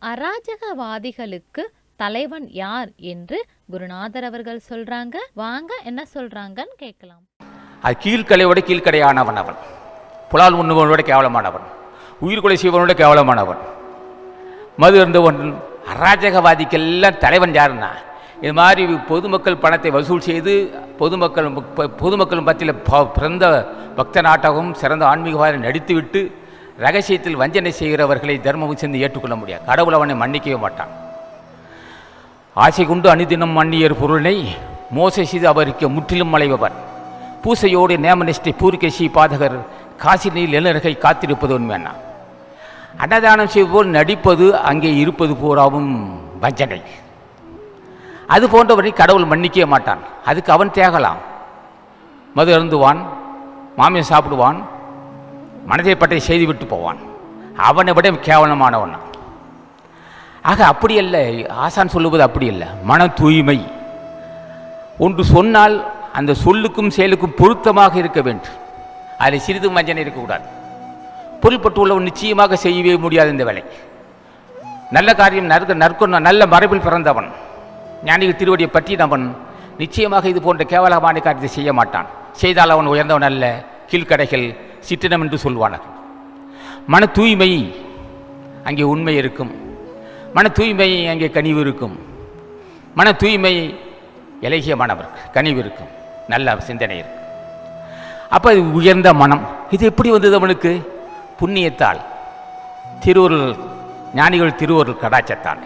அராஜகவாதிகளுக்கு தலைவன் யார் என்று குருநாதர் அவர்கள் சொல்றாங்க. வாங்க என்ன சொல்றாங்கன்னு கேட்கலாம். அது கீழ்கலையோட கீழ்கடையானவன் அவன். புலால் உண்ணுவனோட கேவலமானவன், உயிர்கொலை செய்வனோட கேவலமானவன், மது இருந்தவன். அராஜகவாதிக்கெல்லாம் தலைவன் யாருன்னா, இது மாதிரி பொதுமக்கள் பணத்தை வசூல் செய்து பொதுமக்கள் மத்தியில் பிறந்த பக்த நாட்டகம் சிறந்த ஆன்மீகவாதி நடித்துவிட்டு ரகசியத்தில் வஞ்சனை செய்கிறவர்களை தர்மம் சேர்ந்து ஏற்றுக்கொள்ள முடியாது. கடவுள் அவனை மன்னிக்கவே மாட்டான். ஆசை கொண்டு அனுதினம் மன்னியர் பொருளை மோசை செய்து அவருக்கு முற்றிலும் மலைபவர். பூசையோடு நேமனிஷ்டை பூரிகை பாதகர் காசி நீர் இளநகை காத்திருப்பது உண்மையானா. அன்னதானம் செய்வோல் நடிப்பது அங்கே இருப்பது பூராவும் வஞ்சனை. அது போன்றவரை கடவுள் மன்னிக்கவே மாட்டான். அதுக்கு அவன் தேகலாம். மது அருந்துவான், மாமியம் சாப்பிடுவான், மனதை பற்றி செய்து விட்டு போவான். அவனை விட கேவலமானவன். ஆக அப்படி அல்ல, ஆசான் சொல்லுவது அப்படி அல்ல. மன தூய்மை ஒன்று சொன்னால் அந்த சொல்லுக்கும் செயலுக்கும் பொருத்தமாக இருக்க வேண்டும். அதில் சிறிது வஞ்சனை இருக்கக்கூடாது. பொருள்பட்டு உள்ளவன் நிச்சயமாக செய்யவே முடியாது இந்த வேலை. நல்ல காரியம் நல்ல மரபில் பிறந்தவன், ஞானிகள் திருவடியை பற்றினவன் நிச்சயமாக இது போன்ற கேவலமான காரியத்தை செய்ய மாட்டான். செய்தால் அவன் உயர்ந்தவன் அல்ல, கீழ்கடைகள் சிற்றினம் என்று சொல்வானார். மன தூய்மை அங்கே உண்மை இருக்கும், மன தூய்மை அங்கே கனிவு இருக்கும், மன தூய்மை இலகியமானவருக்கு கனிவு இருக்கும், நல்ல சிந்தனை இருக்கும். அப்போ அது உயர்ந்த மனம். இது எப்படி வந்தது அவனுக்கு? புண்ணியத்தால், திருவருள், ஞானிகள் திருவருள் கடாச்சத்தால்,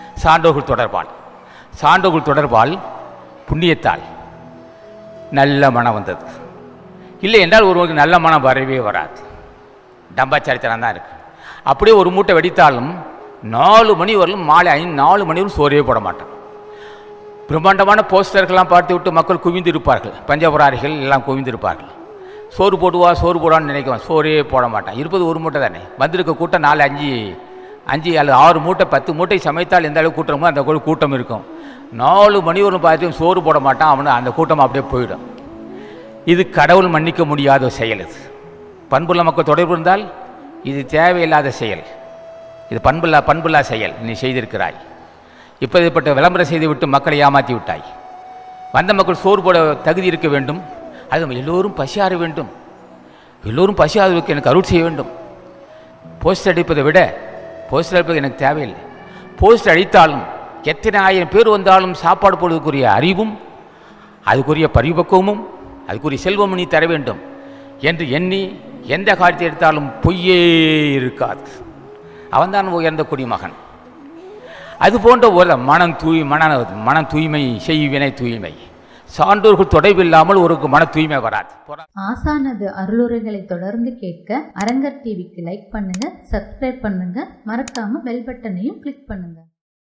சான்றோர்கள் தொடர்பால் புண்ணியத்தால் நல்ல மனம் வந்தது. இல்லை என்றால் ஒருவருக்கு நல்ல மனம் வரவே வராது. டம்பாச்சாரித்தனம் தான் இருக்கு. அப்படியே ஒரு மூட்டை வெடித்தாலும் 4 மணி வரலும், மாலை 4 மணி வரும் சோறே போட மாட்டான். பிரம்மாண்டமான போஸ்டர்கள்லாம் பார்த்து விட்டு மக்கள் குவிந்து இருப்பார்கள், பஞ்சபுராரிகள் எல்லாம் குவிந்து இருப்பார்கள். சோறு போடுவான்னு நினைக்குவான், சோறே போட மாட்டான். இருப்பது ஒரு மூட்டை தானே. வந்திருக்க கூட்டம் 4, 5 அல்லது 6 மூட்டை 10 மூட்டை சமைத்தால் எந்த அளவுக்கு கூட்டமோ அந்த கூட்டம் இருக்கும். 4 மணி வரலும் பார்த்து சோறு போட மாட்டான். அவனு அந்த கூட்டம் அப்படியே போயிடும். இது கடவுள் மன்னிக்க முடியாத செயல். இது பண்புள்ள மக்கள் தொடர்பு இருந்தால் இது தேவையில்லாத செயல். இது பண்புள்ளா செயல் நீ செய்திருக்கிறாய். இப்படிப்பட்ட விளம்பரம் செய்து விட்டு மக்களை ஏமாற்றி விட்டாய். வந்த மக்கள் சோறு போட தகுதி இருக்க வேண்டும். அது எல்லோரும் பசியாற வேண்டும், எல்லோரும் பசியாதவருக்கு எனக்கு அருள் செய்ய வேண்டும். போஸ்டர் அடிப்பதை விட போஸ்டர் அடிப்பது எனக்கு தேவையில்லை. போஸ்டர் அடித்தாலும் எத்தனை 1000 பேர் வந்தாலும் சாப்பாடு போடுவதற்குரிய அறிவும் அதுக்குரிய பரிபக்குவமும் அதுக்குரிய செல்வமும் நீ தர வேண்டும் என்று எண்ணி எந்த காரியத்தை எடுத்தாலும் பொய்யே இருக்காது. அவன்தான் உயர்ந்த குடிமகன். அதுபோன்ற ஒரு மன தூய்மை செய்வினை தூய்மை. சான்றோர்கள் தொடர்பில்லாமல் ஒரு மன தூய்மை வராது. ஆசானது அருளுரைகளை தொடர்ந்து கேட்க அரங்கர் டிவிக்கு லைக் பண்ணுங்க, சப்ஸ்கிரைப் பண்ணுங்க, மறக்காம பெல் பட்டனையும் கிளிக் பண்ணுங்க.